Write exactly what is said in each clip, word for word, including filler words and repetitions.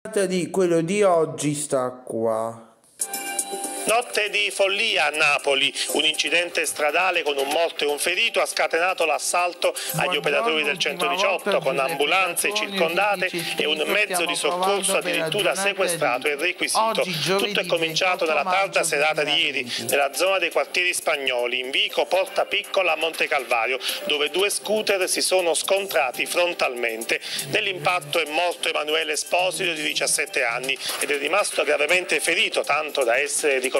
Di quello di oggi sta qua. Notte di follia a Napoli, un incidente stradale con un morto e un ferito ha scatenato l'assalto agli operatori del centodiciotto con ambulanze circondate e un mezzo di soccorso addirittura sequestrato e requisito. Tutto è cominciato nella tarda serata di ieri nella zona dei quartieri spagnoli, in Vico Porta Piccola a Montecalvario, dove due scooter si sono scontrati frontalmente. Nell'impatto è morto Emanuele Esposito di diciassette anni ed è rimasto gravemente ferito, tanto da essere ricoverato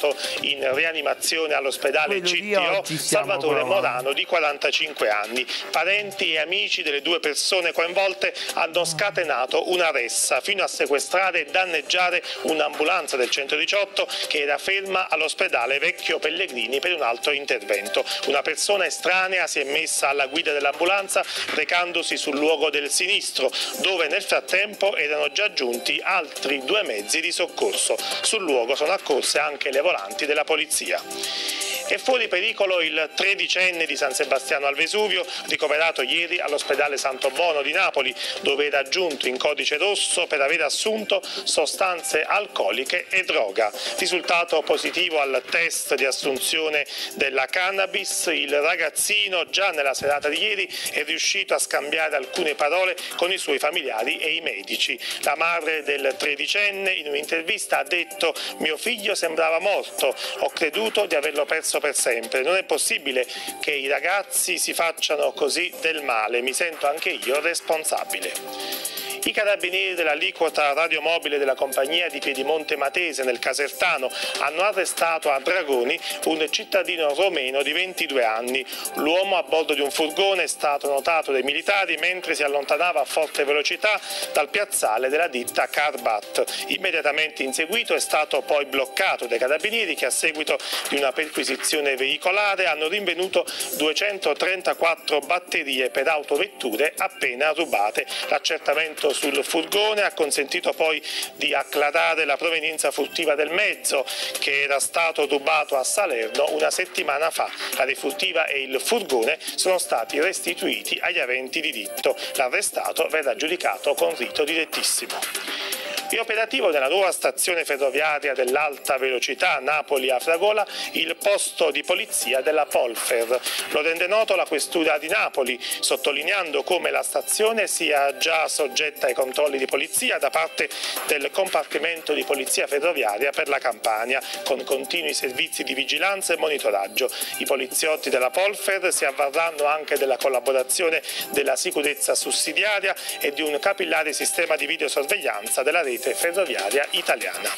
in rianimazione all'ospedale C T O Salvatore Morano di quarantacinque anni. Parenti e amici delle due persone coinvolte hanno scatenato una ressa fino a sequestrare e danneggiare un'ambulanza del centodiciotto che era ferma all'ospedale Vecchio Pellegrini per un altro intervento. Una persona estranea si è messa alla guida dell'ambulanza recandosi sul luogo del sinistro, dove nel frattempo erano già giunti altri due mezzi di soccorso. Sul luogo sono accorse anche le volanti della polizia. È fuori pericolo il tredicenne di San Sebastiano al Vesuvio, ricoverato ieri all'ospedale Santo Bono di Napoli, dove era giunto in codice rosso per aver assunto sostanze alcoliche e droga. Risultato positivo al test di assunzione della cannabis, il ragazzino già nella serata di ieri è riuscito a scambiare alcune parole con i suoi familiari e i medici. La madre del tredicenne in un'intervista ha detto: "Mio figlio sembrava morto, ho creduto di averlo perso per sempre. Non è possibile che i ragazzi si facciano così del male, mi sento anche io responsabile". I carabinieri dell'aliquota radiomobile della compagnia di Piedimonte Matese nel Casertano hanno arrestato a Dragoni un cittadino romeno di ventidue anni. L'uomo a bordo di un furgone è stato notato dai militari mentre si allontanava a forte velocità dal piazzale della ditta Carbat. Immediatamente inseguito è stato poi bloccato dai carabinieri che a seguito di una perquisizione veicolare hanno rinvenuto duecentotrentaquattro batterie per autovetture appena rubate. L'accertamento sul furgone ha consentito poi di acclarare la provenienza furtiva del mezzo, che era stato rubato a Salerno una settimana fa. La refurtiva e il furgone sono stati restituiti agli aventi diritto. L'arrestato verrà giudicato con rito direttissimo. È operativo nella nuova stazione ferroviaria dell'alta velocità Napoli-Afragola il posto di polizia della Polfer. Lo rende noto la Questura di Napoli, sottolineando come la stazione sia già soggetta ai controlli di polizia da parte del compartimento di polizia ferroviaria per la Campania, con continui servizi di vigilanza e monitoraggio. I poliziotti della Polfer si avvarranno anche della collaborazione della sicurezza sussidiaria e di un capillare sistema di videosorveglianza della rete ferroviaria italiana.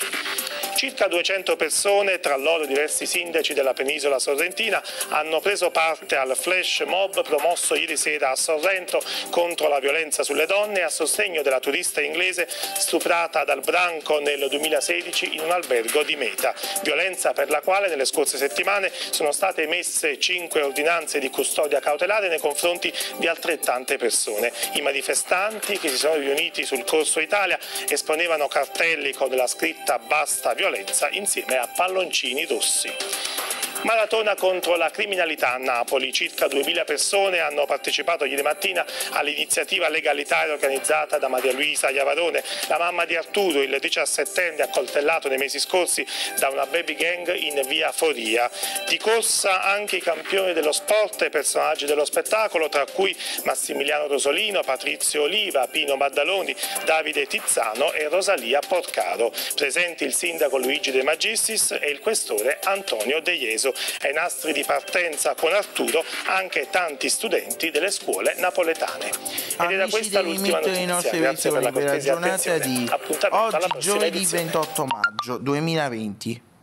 Circa duecento persone, tra loro diversi sindaci della penisola sorrentina, hanno preso parte al flash mob promosso ieri sera a Sorrento contro la violenza sulle donne a sostegno della turista inglese stuprata dal branco nel duemilasedici in un albergo di Meta. Violenza per la quale nelle scorse settimane sono state emesse cinque ordinanze di custodia cautelare nei confronti di altrettante persone. I manifestanti, che si sono riuniti sul Corso Italia, esponevano cartelli con la scritta "Basta violenza" insieme a palloncini rossi. Maratona contro la criminalità a Napoli. Circa duemila persone hanno partecipato ieri mattina all'iniziativa legalitaria organizzata da Maria Luisa Iavarone, la mamma di Arturo, il diciassettenne accoltellato nei mesi scorsi da una baby gang in via Foria. Di corsa anche i campioni dello sport e personaggi dello spettacolo, tra cui Massimiliano Rosolino, Patrizio Oliva, Pino Maddaloni, Davide Tizzano e Rosalia Porcaro. Presenti il sindaco Luigi De Magistris e il questore Antonio De Ieso. Ai nastri di partenza con Arturo anche tanti studenti delle scuole napoletane. Ed era questa l'ultima notizia. Grazie per la cortesia attenzione. Di oggi, giovedì ventotto maggio duemilaventi.